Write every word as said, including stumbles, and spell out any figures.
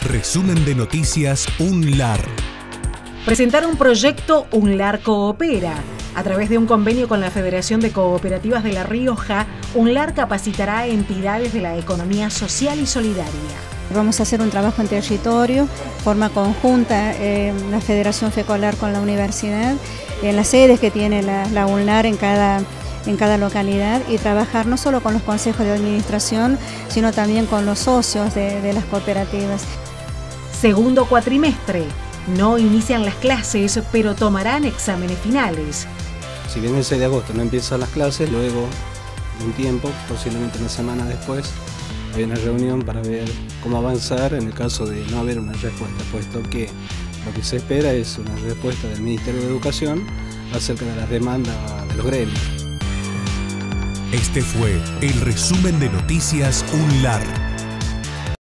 Resumen de noticias UNLAR. Presentar un proyecto UNLAR Coopera. A través de un convenio con la Federación de Cooperativas de La Rioja, UNLAR capacitará a entidades de la economía social y solidaria. Vamos a hacer un trabajo en territorio, forma conjunta, eh, la Federación FECOLAR con la universidad, en las sedes que tiene la, la UNLAR en cada, en cada localidad, y trabajar no solo con los consejos de administración, sino también con los socios de, de las cooperativas. Segundo cuatrimestre. No inician las clases, pero tomarán exámenes finales. Si bien el seis de agosto no empiezan las clases, luego de un tiempo, posiblemente una semana después, hay una reunión para ver cómo avanzar en el caso de no haber una respuesta, puesto que lo que se espera es una respuesta del Ministerio de Educación acerca de las demandas de los gremios. Este fue el resumen de noticias UNLAR.